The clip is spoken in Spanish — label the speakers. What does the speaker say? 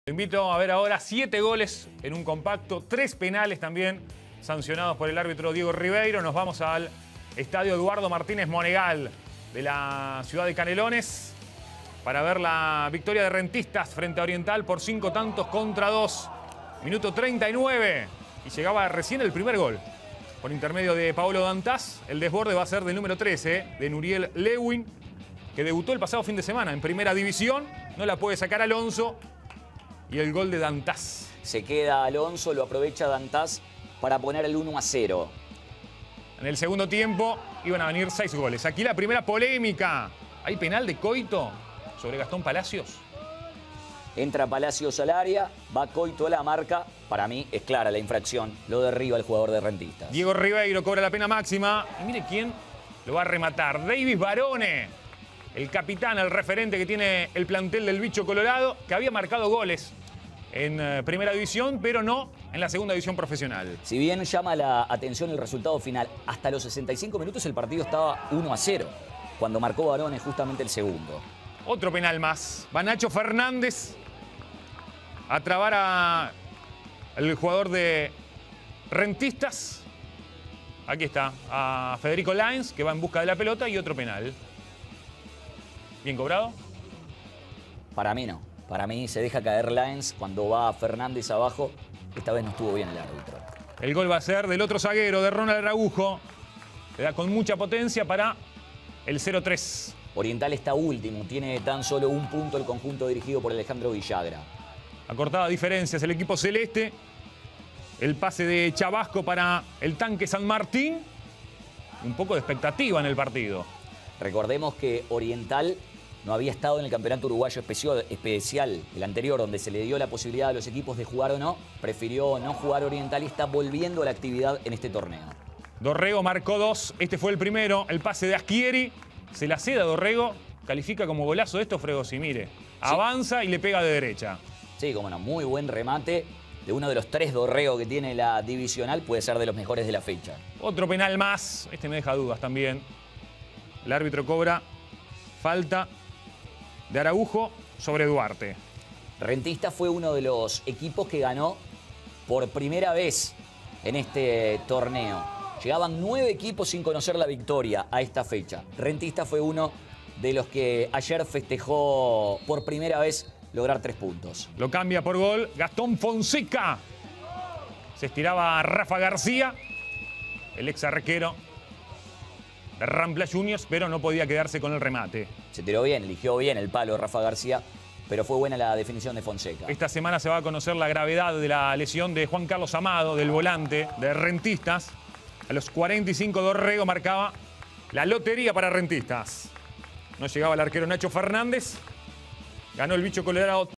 Speaker 1: Te invito a ver ahora 7 goles en un compacto, 3 penales también sancionados por el árbitro Diego Ribeiro. Nos vamos al estadio Eduardo Martínez Monegal de la ciudad de Canelones para ver la victoria de Rentistas frente a Oriental por 5 tantos contra 2. Minuto 39 y llegaba recién el primer gol. Por intermedio de Paolo Dantas, el desborde va a ser del número 13, de Nuriel Lewin, que debutó el pasado fin de semana en Primera División. No la puede sacar Alonso. Y el gol de Dantas.
Speaker 2: Se queda Alonso, lo aprovecha Dantas para poner el 1-0.
Speaker 1: En el segundo tiempo iban a venir 6 goles. Aquí la primera polémica. ¿Hay penal de Coito sobre Gastón Palacios?
Speaker 2: Entra Palacios al área, va Coito a la marca. Para mí es clara la infracción. Lo derriba el jugador de Rentistas.
Speaker 1: Diego Ribeiro cobra la pena máxima. Y mire quién lo va a rematar. Davis Barone, el capitán, el referente que tiene el plantel del Bicho Colorado, que había marcado goles en Primera División, pero no en la Segunda División Profesional.
Speaker 2: Si bien llama la atención el resultado final, hasta los 65 minutos el partido estaba 1-0, cuando marcó Barone justamente el segundo.
Speaker 1: Otro penal más. Va Nacho Fernández a trabar al jugador de Rentistas. Aquí está, a Federico Lainz, que va en busca de la pelota, y otro penal. ¿Bien cobrado?
Speaker 2: Para mí no. Para mí se deja caer Lainz cuando va Fernández abajo. Esta vez no estuvo bien el árbitro.
Speaker 1: El gol va a ser del otro zaguero, de Ronald Araujo. Le da con mucha potencia para el 0-3.
Speaker 2: Oriental está último. Tiene tan solo un punto el conjunto dirigido por Alejandro Villagra.
Speaker 1: Acortada diferencias el equipo celeste. El pase de Chabasco para el tanque San Martín. Un poco de expectativa en el partido.
Speaker 2: Recordemos que Oriental no había estado en el campeonato uruguayo especial, el anterior, donde se le dio la posibilidad a los equipos de jugar o no. Prefirió no jugar Oriental y está volviendo a la actividad en este torneo.
Speaker 1: Dorrego marcó 2. Este fue el primero. El pase de Aschieri. Se la ceda Dorrego. Califica como golazo esto Fregosi. Mire, avanza y le pega de derecha.
Speaker 2: Sí, como no, muy buen remate de uno de los 3 Dorrego que tiene la divisional. Puede ser de los mejores de la fecha.
Speaker 1: Otro penal más. Este me deja dudas también. El árbitro cobra falta de Araujo sobre Duarte.
Speaker 2: Rentistas fue uno de los equipos que ganó por primera vez en este torneo. Llegaban 9 equipos sin conocer la victoria a esta fecha. Rentistas fue uno de los que ayer festejó por primera vez lograr 3 puntos.
Speaker 1: Lo cambia por gol Gastón Fonseca. Se estiraba Rafa García, el ex arquero de Rampla Juniors, pero no podía quedarse con el remate.
Speaker 2: Se tiró bien, eligió bien el palo de Rafa García, pero fue buena la definición de Fonseca.
Speaker 1: Esta semana se va a conocer la gravedad de la lesión de Juan Carlos Amado, del volante de Rentistas. A los 45 Dorrego marcaba la lotería para Rentistas. No llegaba el arquero Nacho Fernández. Ganó el Bicho Colorado